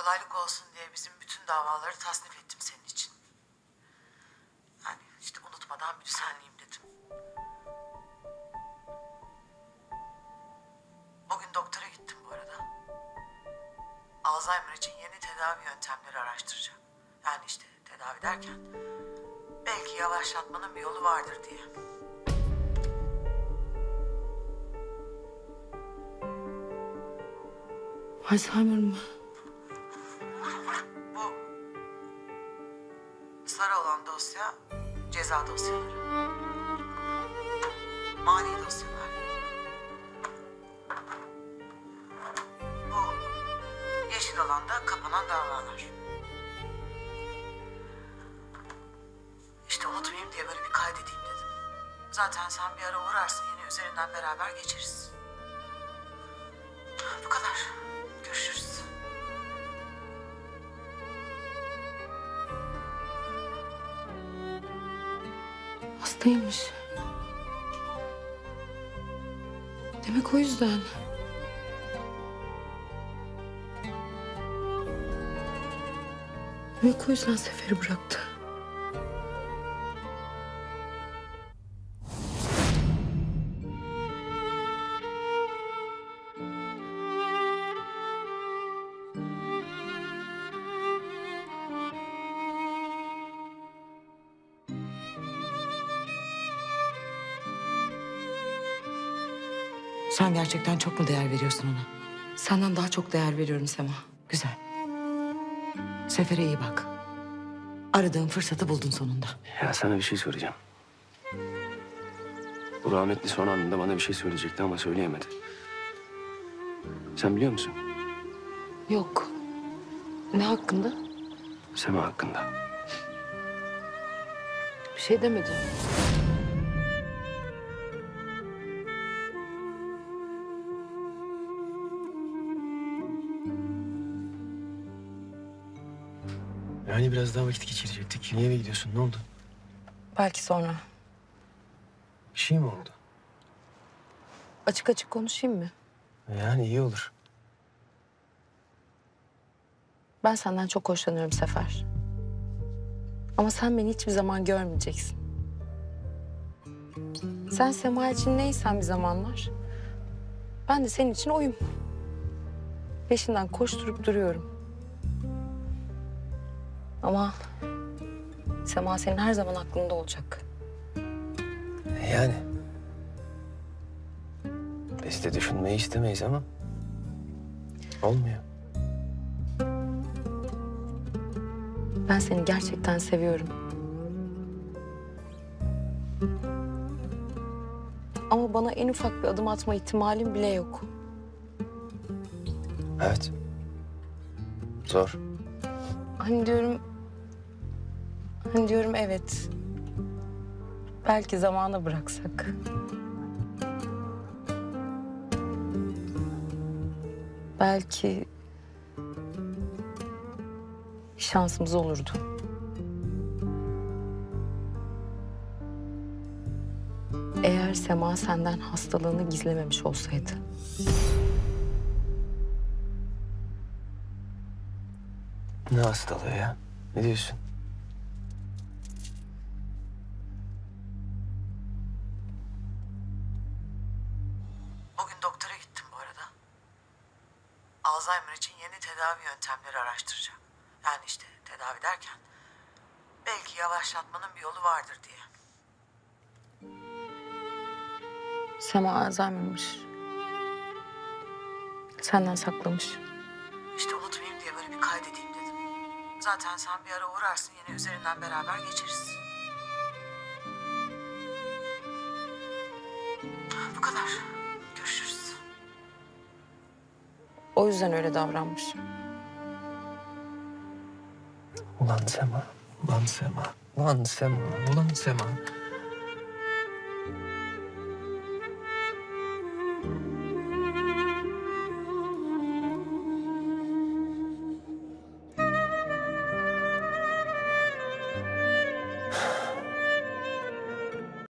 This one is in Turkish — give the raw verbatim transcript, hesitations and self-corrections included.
kolaylık olsun diye bizim bütün davaları tasnif ettim senin için. Yani işte unutmadan bir düzenleyeyim dedim. Bugün doktora gittim bu arada. Alzheimer için yeni tedavi yöntemleri araştıracak. Yani işte tedavi derken belki yavaşlatmanın bir yolu vardır diye. Alzheimer mı? Bu sarı olan dosya ceza dosyaları. Mali dosyalar. Bu yeşil olan da kapanan davalar. İşte unutmayayım diye böyle bir kaydedeyim dedim. Zaten sen bir ara uğrarsın, yine üzerinden beraber geçeriz. Bu kadar. Görüşürüz. Hastaymış. Demek o yüzden. Demek o yüzden Sefer'i bıraktı. Sen gerçekten çok mu değer veriyorsun ona? Senden daha çok değer veriyorum Sema. Güzel. Sefer'e iyi bak. Aradığın fırsatı buldun sonunda. Ya sana bir şey soracağım. Bu rahmetli son anında bana bir şey söyleyecekti ama söyleyemedi. Sen biliyor musun? Yok. Ne hakkında? Sema hakkında. Bir şey demedi. Yani biraz daha vakit geçirecektik. Niye eve gidiyorsun? Ne oldu? Belki sonra. Bir şey mi oldu? Açık açık konuşayım mı? Yani iyi olur. Ben senden çok hoşlanıyorum Sefer. Ama sen beni hiçbir zaman görmeyeceksin. Sen Sema için neysen bir zamanlar, ben de senin için oyum. Peşinden koşturup duruyorum. Ama Sema senin her zaman aklında olacak. Yani. Biz de düşünmeyi istemeyiz ama olmuyor. Ben seni gerçekten seviyorum. Ama bana en ufak bir adım atma ihtimalin bile yok. Evet. Zor. Hani diyorum... Hani diyorum evet. Belki zamana bıraksak. Belki... şansımız olurdu. Eğer Sema senden hastalığını gizlememiş olsaydı. Ne hastalığı ya? Ne diyorsun? Bugün doktora gittim bu arada. Alzheimer için yeni tedavi yöntemleri araştıracak. Yani işte tedavi derken belki yavaşlatmanın bir yolu vardır diye. Sema Alzheimer'mış. Senden saklamış. İşte unutmayayım diye böyle bir kaydedeyim dedim. Zaten sen bir ara uğrarsın, yine üzerinden beraber geçeriz. Bu kadar. Görüşürüz. O yüzden öyle davranmış. Ulan Sema, ulan Sema, ulan Sema, ulan Sema.